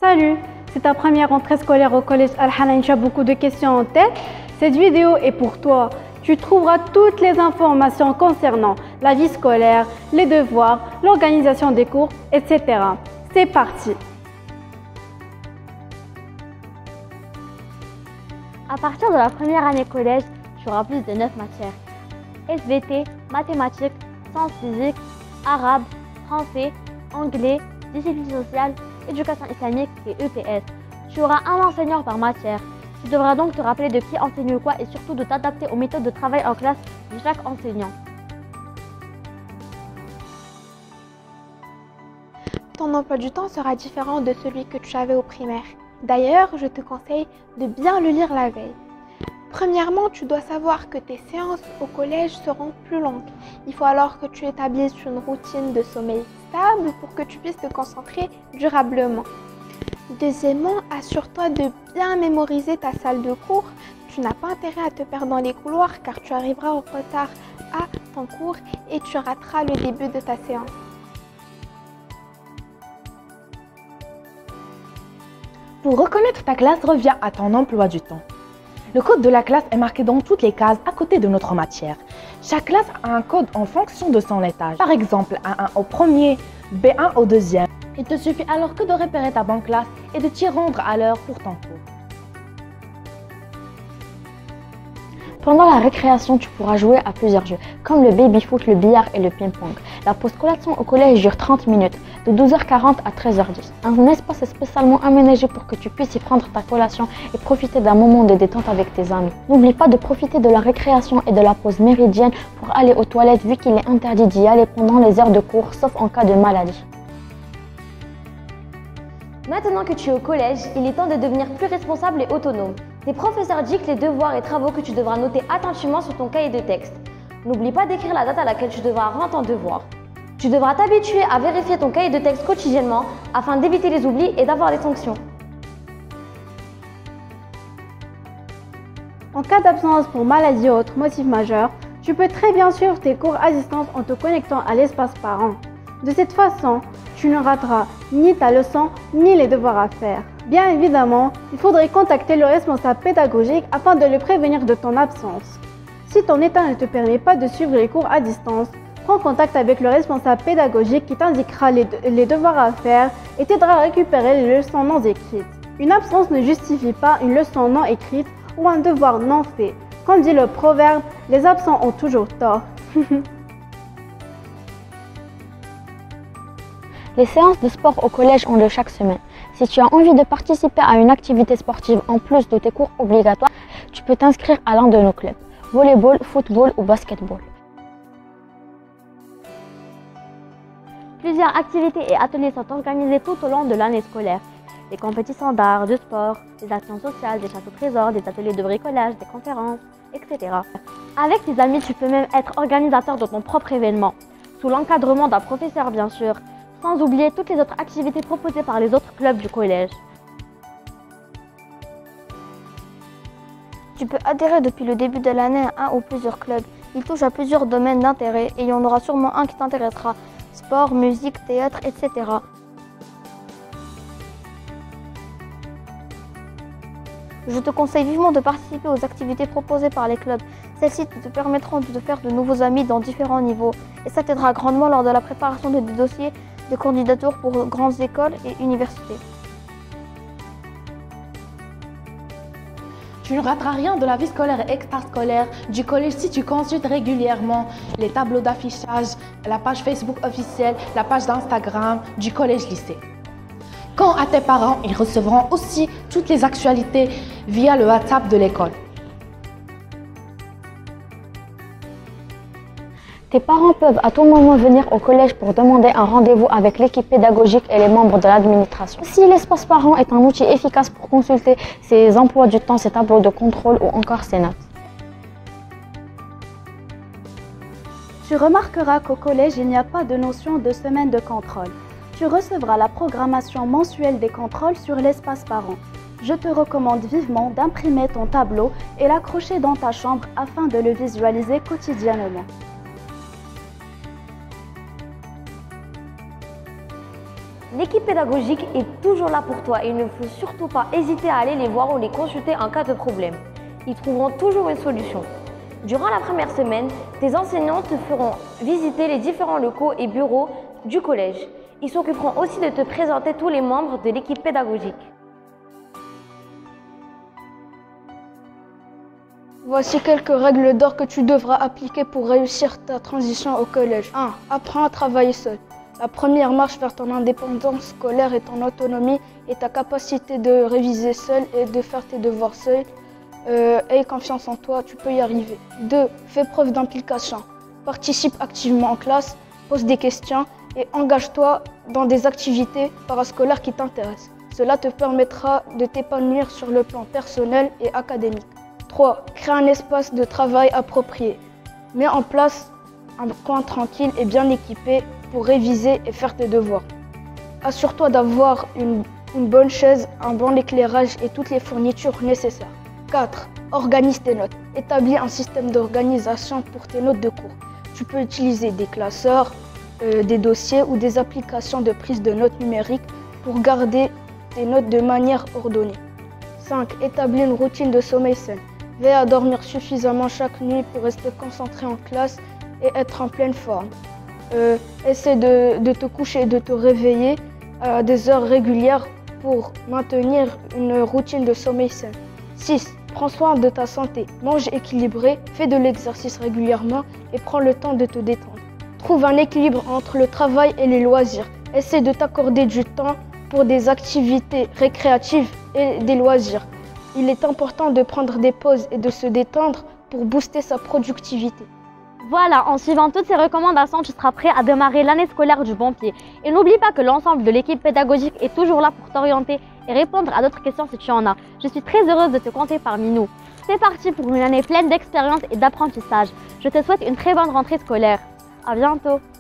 Salut, c'est ta première rentrée scolaire au collège Al-Hanayn, tu as beaucoup de questions en tête. Cette vidéo est pour toi. Tu trouveras toutes les informations concernant la vie scolaire, les devoirs, l'organisation des cours, etc. C'est parti. À partir de la première année collège, tu auras plus de 9 matières. SVT, mathématiques, sciences physiques, arabe, français, anglais, discipline sociale, éducation islamique et EPS. Tu auras un enseignant par matière. Tu devras donc te rappeler de qui enseigne quoi et surtout de t'adapter aux méthodes de travail en classe de chaque enseignant. Ton emploi du temps sera différent de celui que tu avais au primaire. D'ailleurs, je te conseille de bien le lire la veille. Premièrement, tu dois savoir que tes séances au collège seront plus longues. Il faut alors que tu établisses une routine de sommeil stable pour que tu puisses te concentrer durablement. Deuxièmement, assure-toi de bien mémoriser ta salle de cours. Tu n'as pas intérêt à te perdre dans les couloirs car tu arriveras en retard à ton cours et tu rateras le début de ta séance. Pour reconnaître ta classe, reviens à ton emploi du temps. Le code de la classe est marqué dans toutes les cases à côté de notre matière. Chaque classe a un code en fonction de son étage. Par exemple, A1 au premier, B1 au deuxième. Il te suffit alors que de repérer ta bonne classe et de t'y rendre à l'heure pour ton cours. Pendant la récréation, tu pourras jouer à plusieurs jeux, comme le baby-foot, le billard et le ping-pong. La pause collation au collège dure 30 minutes, de 12h40 à 13h10. Un espace est spécialement aménagé pour que tu puisses y prendre ta collation et profiter d'un moment de détente avec tes amis. N'oublie pas de profiter de la récréation et de la pause méridienne pour aller aux toilettes vu qu'il est interdit d'y aller pendant les heures de cours, sauf en cas de maladie. Maintenant que tu es au collège, il est temps de devenir plus responsable et autonome. Tes professeurs dictent les devoirs et travaux que tu devras noter attentivement sur ton cahier de texte. N'oublie pas d'écrire la date à laquelle tu devras rendre ton devoir. Tu devras t'habituer à vérifier ton cahier de texte quotidiennement afin d'éviter les oublis et d'avoir des sanctions. En cas d'absence pour maladie ou autre motif majeur, tu peux très bien suivre tes cours à distance en te connectant à l'espace parent. De cette façon, tu ne rateras ni ta leçon ni les devoirs à faire. Bien évidemment, il faudrait contacter le responsable pédagogique afin de le prévenir de ton absence. Si ton état ne te permet pas de suivre les cours à distance, prends contact avec le responsable pédagogique qui t'indiquera les devoirs à faire et t'aidera à récupérer les leçons non écrites. Une absence ne justifie pas une leçon non écrite ou un devoir non fait. Comme dit le proverbe, les absents ont toujours tort. Les séances de sport au collège ont lieu chaque semaine. Si tu as envie de participer à une activité sportive en plus de tes cours obligatoires, tu peux t'inscrire à l'un de nos clubs, volleyball, football ou basketball. Plusieurs activités et ateliers sont organisés tout au long de l'année scolaire. Des compétitions d'art, de sport, des actions sociales, des châteaux-trésors, des ateliers de bricolage, des conférences, etc. Avec tes amis, tu peux même être organisateur de ton propre événement, sous l'encadrement d'un professeur bien sûr, sans oublier toutes les autres activités proposées par les autres clubs du collège. Tu peux adhérer depuis le début de l'année à un ou plusieurs clubs. Ils touchent à plusieurs domaines d'intérêt et il y en aura sûrement un qui t'intéressera. Sport, musique, théâtre, etc. Je te conseille vivement de participer aux activités proposées par les clubs. Celles-ci te permettront de te faire de nouveaux amis dans différents niveaux et ça t'aidera grandement lors de la préparation de des dossiers de candidature pour grandes écoles et universités. Tu ne rateras rien de la vie scolaire et extrascolaire du collège si tu consultes régulièrement les tableaux d'affichage, la page Facebook officielle, la page d'Instagram du collège-lycée. Quant à tes parents, ils recevront aussi toutes les actualités via le WhatsApp de l'école. Tes parents peuvent à tout moment venir au collège pour demander un rendez-vous avec l'équipe pédagogique et les membres de l'administration. Si l'espace parent est un outil efficace pour consulter ses emplois du temps, ses tableaux de contrôle ou encore ses notes. Tu remarqueras qu'au collège, il n'y a pas de notion de semaine de contrôle. Tu recevras la programmation mensuelle des contrôles sur l'espace parent. Je te recommande vivement d'imprimer ton tableau et l'accrocher dans ta chambre afin de le visualiser quotidiennement. L'équipe pédagogique est toujours là pour toi et il ne faut surtout pas hésiter à aller les voir ou les consulter en cas de problème. Ils trouveront toujours une solution. Durant la première semaine, tes enseignants te feront visiter les différents locaux et bureaux du collège. Ils s'occuperont aussi de te présenter tous les membres de l'équipe pédagogique. Voici quelques règles d'or que tu devras appliquer pour réussir ta transition au collège. 1. Apprends à travailler seul. La première marche vers ton indépendance scolaire et ton autonomie est ta capacité de réviser seul et de faire tes devoirs seul. Aie confiance en toi, tu peux y arriver. 2. Fais preuve d'implication. Participe activement en classe, pose des questions et engage-toi dans des activités parascolaires qui t'intéressent. Cela te permettra de t'épanouir sur le plan personnel et académique. 3. Crée un espace de travail approprié. Mets en place un coin tranquille et bien équipé pour réviser et faire tes devoirs. Assure-toi d'avoir une bonne chaise, un bon éclairage et toutes les fournitures nécessaires. 4. Organise tes notes. Établis un système d'organisation pour tes notes de cours. Tu peux utiliser des classeurs, des dossiers ou des applications de prise de notes numériques pour garder tes notes de manière ordonnée. 5. Établis une routine de sommeil sain. Veille à dormir suffisamment chaque nuit pour rester concentré en classe et être en pleine forme. Essaie de te coucher et de te réveiller à des heures régulières pour maintenir une routine de sommeil sain. 6. Prends soin de ta santé. Mange équilibré, fais de l'exercice régulièrement et prends le temps de te détendre. Trouve un équilibre entre le travail et les loisirs. Essaie de t'accorder du temps pour des activités récréatives et des loisirs. Il est important de prendre des pauses et de se détendre pour booster sa productivité. Voilà, en suivant toutes ces recommandations, tu seras prêt à démarrer l'année scolaire du bon pied. Et n'oublie pas que l'ensemble de l'équipe pédagogique est toujours là pour t'orienter et répondre à d'autres questions si tu en as. Je suis très heureuse de te compter parmi nous. C'est parti pour une année pleine d'expérience et d'apprentissage. Je te souhaite une très bonne rentrée scolaire. À bientôt.